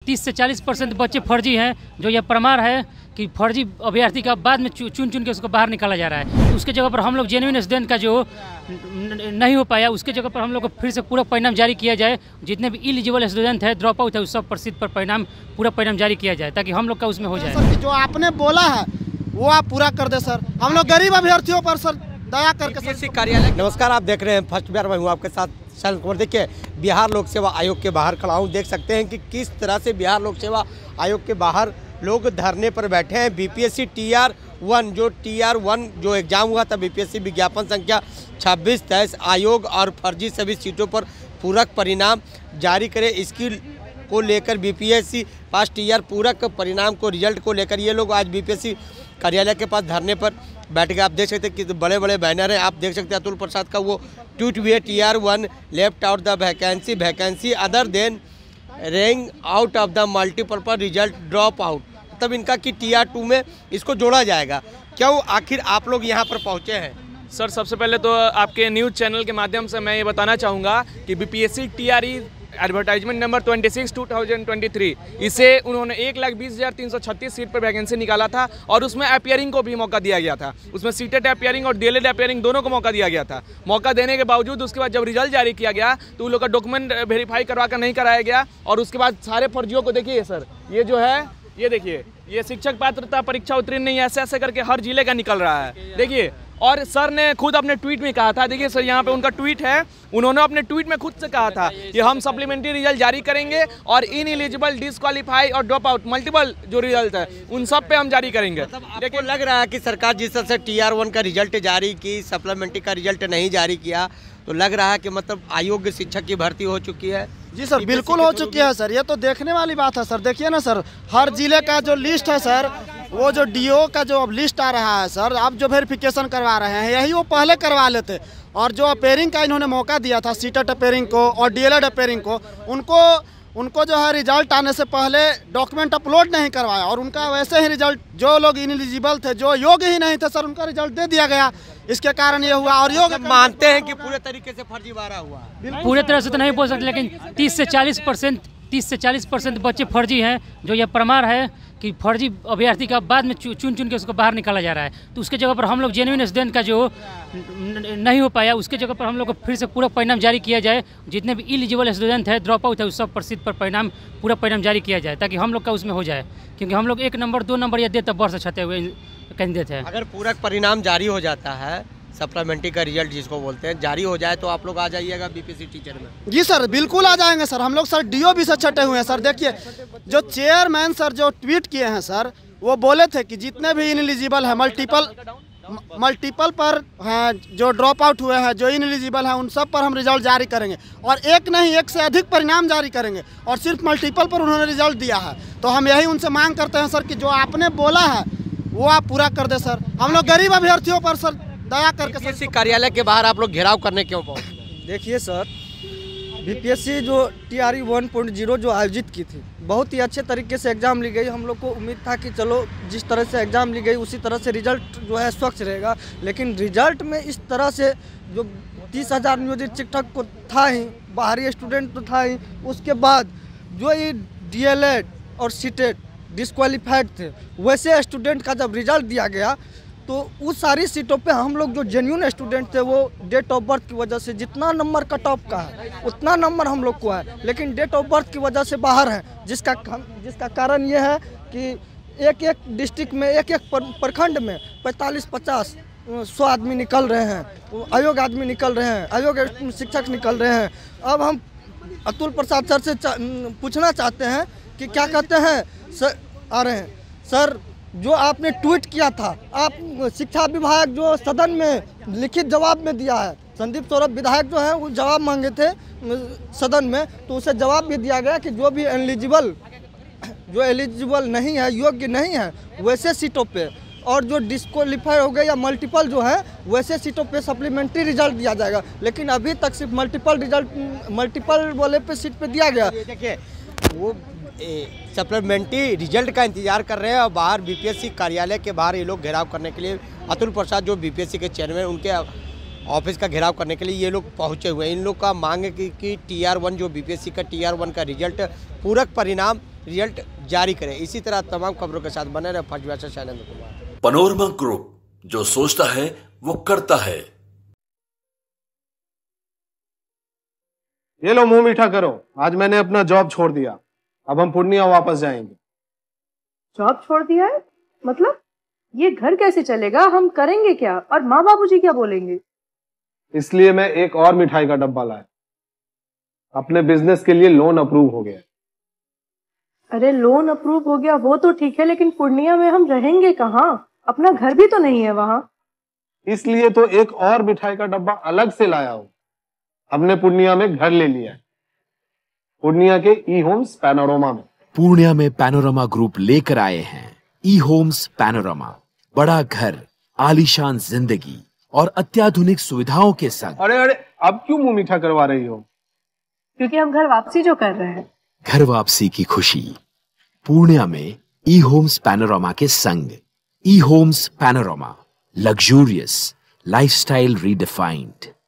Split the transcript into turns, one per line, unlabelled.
30 से 40% बच्चे फर्जी हैं, जो यह प्रमाण है कि फर्जी अभ्यर्थी का बाद में चुन चुन के उसको बाहर निकाला जा रहा है। उसके जगह पर हम लोग जेन्युइन स्टूडेंट का जो नहीं हो पाया, उसके जगह पर हम लोग को फिर से पूरा परिणाम जारी किया जाए। जितने भी इलिजिबल स्टूडेंट है, ड्रॉप आउट है, उस सब प्रसिद्ध पर पूरा परिणाम जारी किया जाए, ताकि हम लोग का उसमें हो जाए।
सर जो आपने बोला है वो आप पूरा कर दे सर। हम लोग गरीब अभ्यर्थियों पर सर दया करके सर
कार्यालय। नमस्कार, आप देख रहे हैं फर्स्ट बिहार। मैं हूँ आपके साथ शैल कुमार। देखिए, बिहार लोक सेवा आयोग के बाहर खड़ा हूँ। देख सकते हैं कि किस तरह से बिहार लोक सेवा आयोग के बाहर लोग धरने पर बैठे हैं। बीपीएससी TR1 जो एग्जाम हुआ था, बीपीएससी विज्ञापन संख्या 2623 आयोग और फर्जी सभी सीटों पर पूरक परिणाम जारी करे, इसकी को लेकर बीपीएससी पास TR पूरक परिणाम को रिजल्ट को लेकर ये लोग आज बीपीएससी कार्यालय के पास धरने पर बैठ गए। आप देख सकते हैं कि बड़े बड़े बैनर हैं। आप देख सकते हैं अतुल प्रसाद का वो ट्वीट भी है, TR1 left out the vacancy other than rank out of the multipurpose result drop out. तब इनका कि TR2 में इसको जोड़ा जाएगा। क्यों आखिर आप लोग यहाँ पर पहुँचे हैं?
सर, सबसे पहले तो आपके न्यूज़ चैनल के माध्यम से मैं ये बताना चाहूँगा कि बीपीएससी TRE एडवर्टाइजमेंट नंबर 26/2023 इसे उन्होंने 1,20,336 सीट पर वैकेंसी निकाला था और उसमें अपियरिंग को भी मौका दिया गया था। उसमें सीटेड अपियरिंग और डीएलएड अपियरिंग दोनों को मौका दिया गया था। मौका देने के बावजूद उसके बाद जब रिजल्ट जारी किया गया तो उन लोग का डॉक्यूमेंट वेरीफाई करवा कर नहीं कराया गया और उसके बाद सारे फर्जियों को देखिए सर, ये जो है ये देखिए, ये शिक्षक पात्रता परीक्षा उत्तीर्ण नहीं, ऐसे ऐसे करके हर जिले का निकल रहा है। देखिए, और सर ने खुद अपने ट्वीट में कहा था, देखिए सर यहाँ पे उनका ट्वीट है, उन्होंने अपने ट्वीट में खुद से कहा था कि हम सप्लीमेंट्री रिजल्ट जारी करेंगे और इनएलिजिबल, डिस्क्वालीफाई और ड्रॉप आउट मल्टीपल जो रिजल्ट है उन सब पे हम जारी करेंगे।
देखिए, लग रहा है कि सरकार जिस तरह से TR1 का रिजल्ट जारी की, सप्लीमेंट्री का रिजल्ट नहीं जारी किया, तो लग रहा है कि मतलब अयोग्य शिक्षक की भर्ती हो चुकी है।
जी सर, बिल्कुल हो चुकी है सर। ये तो देखने वाली बात है सर। देखिए ना सर, हर जिले का जो लिस्ट है सर, वो जो DO का जो अब लिस्ट आ रहा है सर, अब जो वेरिफिकेशन करवा रहे हैं यही वो पहले करवा लेते। और जो अपेयरिंग का इन्होंने मौका दिया था, सीटेड अपेयरिंग को और डीएलएड अपेयरिंग को, उनको जो है रिजल्ट आने से पहले डॉक्यूमेंट अपलोड नहीं करवाया और उनका वैसे ही रिजल्ट, जो लोग इनएलिजिबल थे, जो योग्य ही नहीं थे सर, उनका रिजल्ट दे दिया गया। इसके कारण ये हुआ। और योग्य
मानते हैं कि पूरे तरीके से फर्जीवाड़ा हुआ?
पूरे तरह से तो नहीं बोल सकते, लेकिन 30 से 40% बच्चे फर्जी हैं, जो यह प्रमाण है कि फर्जी अभ्यर्थी का बाद में चुन चुन के उसको बाहर निकाला जा रहा है। तो उसके जगह पर हम लोग जेन्युइन स्टूडेंट का जो नहीं हो पाया, उसके जगह पर हम लोग को फिर से पूरा परिणाम जारी किया जाए। जितने भी इलिजिबल स्टूडेंट है, ड्रॉप आउट है, उस सब प्रसिद्ध पर पूरा परिणाम जारी किया जाए, ताकि हम लोग का उसमें हो जाए। क्योंकि हम लोग 1 नंबर 2 नंबर या देते वर्ष छते हुए कैंडिडेट है।
अगर पूरक परिणाम जारी हो जाता है, सप्लीमेंट्री का रिजल्ट जिसको बोलते हैं, जारी हो जाए, तो आप लोग आ जाइएगा बीपीएससी टीचर में?
जी सर, बिल्कुल आ जाएंगे सर। हम लोग सर DO भी सर छटे हुए हैं सर। देखिए, जो चेयरमैन सर जो ट्वीट किए हैं सर, वो बोले थे कि जितने भी इनएलिजिबल है, मल्टीपल पर हैं, जो ड्रॉप आउट हुए हैं, जो इनएलिजिबल हैं, उन सब पर हम रिजल्ट जारी करेंगे और एक नहीं, एक से अधिक परिणाम जारी करेंगे। और सिर्फ मल्टीपल पर उन्होंने रिजल्ट दिया है। तो हम यही उनसे मांग करते हैं सर कि जो आपने बोला है वो आप पूरा कर दे सर। हम लोग गरीब अभ्यर्थियों पर सर दया करके
बीपीएससी कार्यालय के बाहर आप लोग घेराव करने क्यों पहुंचे?
देखिए सर, बीपीएससी जो TRE 1.0 जो आयोजित की थी, बहुत ही अच्छे तरीके से एग्ज़ाम ली गई। हम लोग को उम्मीद था कि चलो जिस तरह से एग्ज़ाम ली गई उसी तरह से रिजल्ट जो है स्वच्छ रहेगा। लेकिन रिजल्ट में इस तरह से जो 30,000 नियोजित शिक्षक को था ही, बाहरी स्टूडेंट तो था ही, उसके बाद जो ये डीएलएड और सीटेड डिस्क्वालीफाइड थे, वैसे स्टूडेंट का जब रिजल्ट दिया गया तो उस सारी सीटों पे हम लोग जो जेन्युइन स्टूडेंट थे, वो डेट ऑफ बर्थ की वजह से जितना नंबर कट ऑफ का है उतना नंबर हम लोग को है, लेकिन डेट ऑफ बर्थ की वजह से बाहर है। जिसका कारण ये है कि एक डिस्ट्रिक्ट में, एक प्रखंड में 45-50 100 आदमी निकल रहे हैं, अयोग्य आदमी निकल रहे हैं, अयोग्य शिक्षक निकल रहे हैं। अब हम अतुल प्रसाद सर से पूछना चाहते हैं कि क्या कहते हैं सर, आ रहे हैं सर, जो आपने ट्वीट किया था, आप शिक्षा विभाग जो सदन में लिखित जवाब में दिया है, संदीप सौरभ विधायक जो है वो जवाब मांगे थे सदन में, तो उसे जवाब भी दिया गया कि जो भी एलिजिबल नहीं है, योग्य नहीं है, वैसे सीटों पे, और जो डिस्क्वालीफाई हो गए या मल्टीपल जो है, वैसे सीटों पे सप्लीमेंट्री रिजल्ट दिया जाएगा। लेकिन अभी तक सिर्फ मल्टीपल वाले पे सीट पे दिया गया।
देखिए, वो सप्लीमेंट्री रिजल्ट का इंतजार कर रहे हैं और बाहर बीपीएससी कार्यालय के बाहर ये लोग घेराव करने के लिए, अतुल प्रसाद जो बीपीएससी के चेयरमैन, उनके ऑफिस का घेराव करने के लिए ये लोग पहुंचे हुए हैं। इन लोग का मांग है कि TR1 जो बीपीएससी का TR1 का रिजल्ट पूरक परिणाम रिजल्ट जारी करे। इसी तरह तमाम खबरों के साथ बने रहे फर्स्ट बैच से शैलेंद्र कुमार।
पैनोरमा ग्रुप, जो सोचता है वो करता है।
ये लो मुंह मीठा करो, आज मैंने अपना जॉब छोड़ दिया, अब हम पूर्णिया वापस जाएंगे।
जॉब छोड़ दिया है? मतलब ये घर कैसे चलेगा, हम करेंगे क्या, और माँ बाबूजी क्या बोलेंगे?
इसलिए मैं एक और मिठाई का डब्बा लाया, अपने बिजनेस के लिए लोन अप्रूव हो गया।
अरे लोन अप्रूव हो गया वो तो ठीक है, लेकिन पूर्णिया में हम रहेंगे कहाँ? अपना घर भी तो नहीं है वहाँ।
इसलिए तो एक और मिठाई का डब्बा अलग से लाया हूँ। हमने पूर्णिया में घर ले लिया है, पूर्णिया के ई होम्स पैनोरमा में।
पूर्णिया में पैनोरमा ग्रुप लेकर आए हैं ई होम्स पैनोरमा। बड़ा घर, आलीशान जिंदगी और अत्याधुनिक सुविधाओं के संग।
अरे अब क्यों मुंह मीठा करवा रही हो?
क्योंकि हम घर वापसी जो कर रहे हैं।
घर वापसी की खुशी पूर्णिया में ई होम्स पैनोरमा के संग। E homes panorama, luxurious lifestyle redefined.